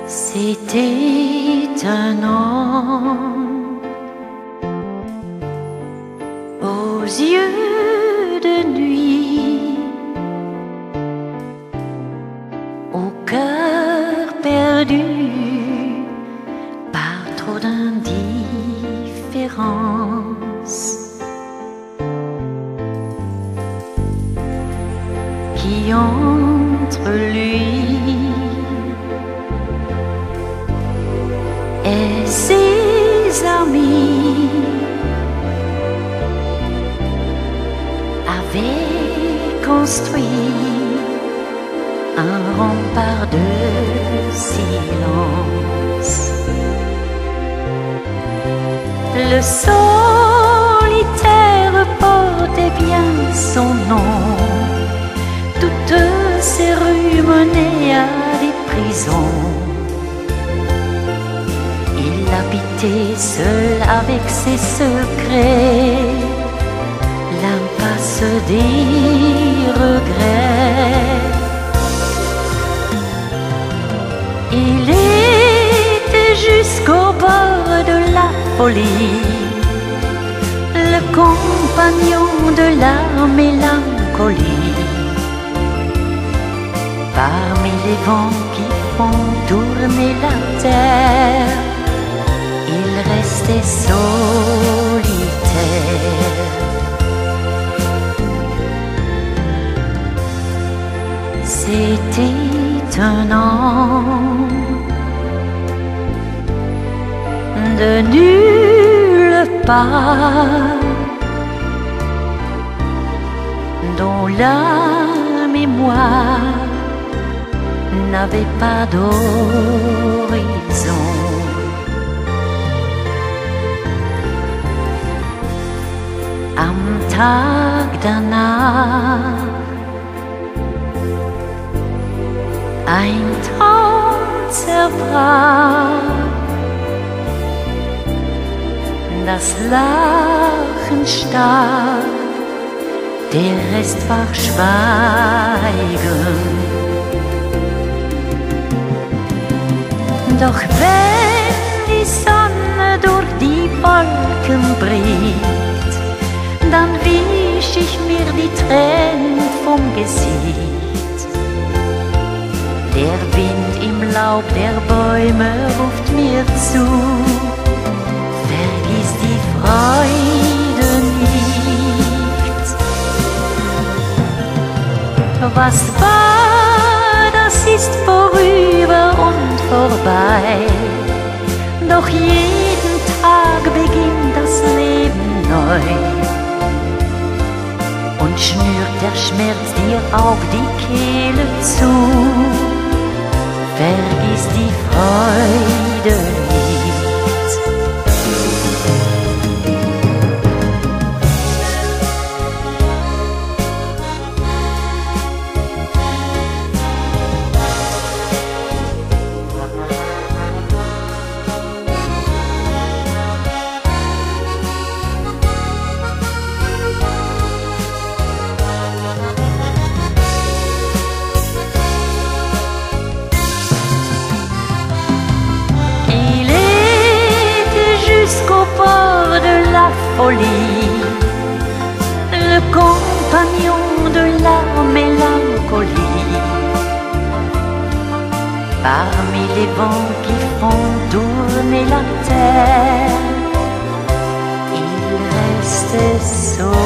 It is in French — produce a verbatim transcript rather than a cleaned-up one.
C'était un homme aux yeux de nuit, au cœur perdu par trop d'indifférence, qui entre lui et ses amis avaient construit un rempart de silence. Le solitaire portait bien son nom. Toutes ces rues menaient à des prisons. Il habitait seul avec ses secrets, l'impasse des regrets. Il était jusqu'au bord de la folie, le compagnon de la mélancolie. Parmi les vents qui font tourner la terre, il restait solitaire. C'était un homme de nulle part, dont la mémoire n'avait pas d'horizon. Am Tag danach ein Traum zerbrach, das Lachen starb, der Rest war Schweigen. Doch wenn die Sonne durch die Wolken bricht, dann wisch ich mir die Tränen vom Gesicht. Der Wind im Laub der Bäume ruft mir zu, vergiss die Freude nicht. Was war, das ist vorüber und vorbei. Doch jeden Tag beginnt das Leben neu und schnürt der Schmerz dir auch die Kehle zu. Vergiss die Freude nicht. Folie, le compagnon de la mélancolie. Parmi les vents qui font tourner la terre, il restait seul.